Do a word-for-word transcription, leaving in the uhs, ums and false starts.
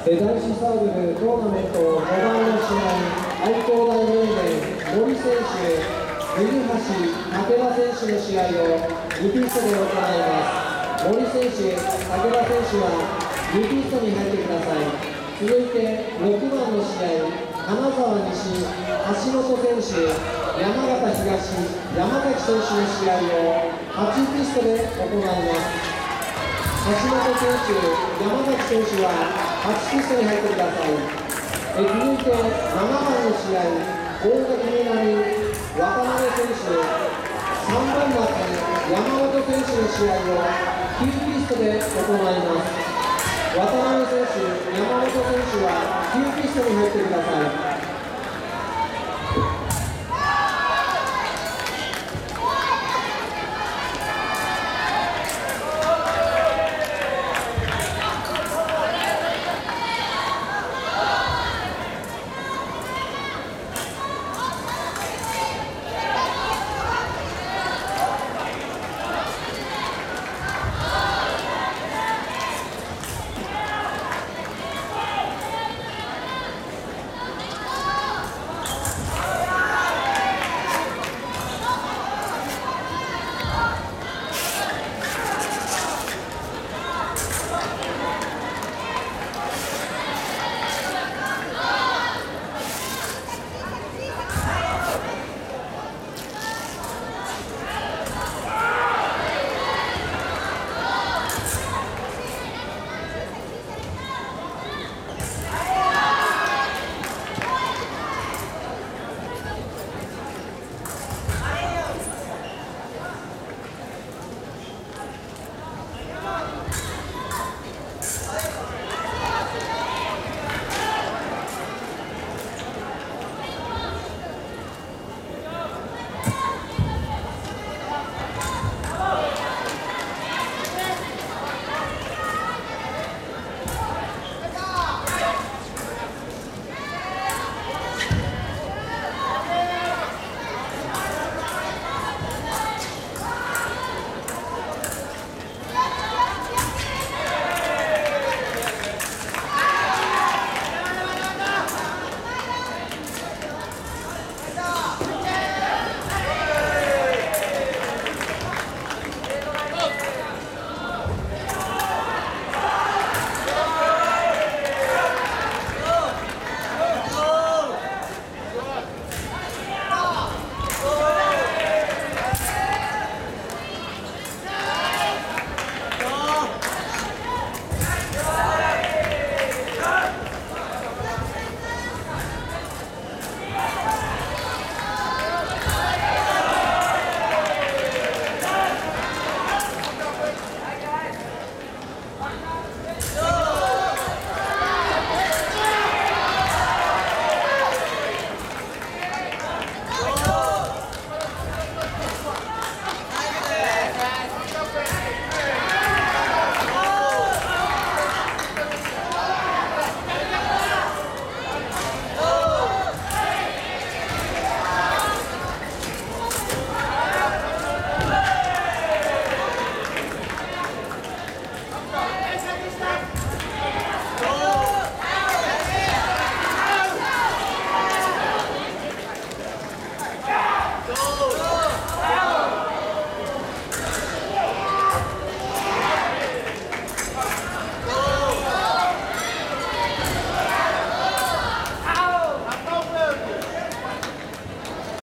男子サーブルトーナメントごばんの試合、愛工大名電森選手、右橋武田選手の試合をにピストで行います。森選手、武田選手はにピストに入ってください。続いてろくばんの試合、金沢西橋本選手、山形東山崎選手の試合をはちピストで行います。橋本選手、山崎選手ははちピストに入ってください。え続いてななばんの試合、大垣南渡辺選手、さんばん松山本選手の試合をきゅうピストで行います。渡辺選手、山本選手はきゅうピストに入ってください。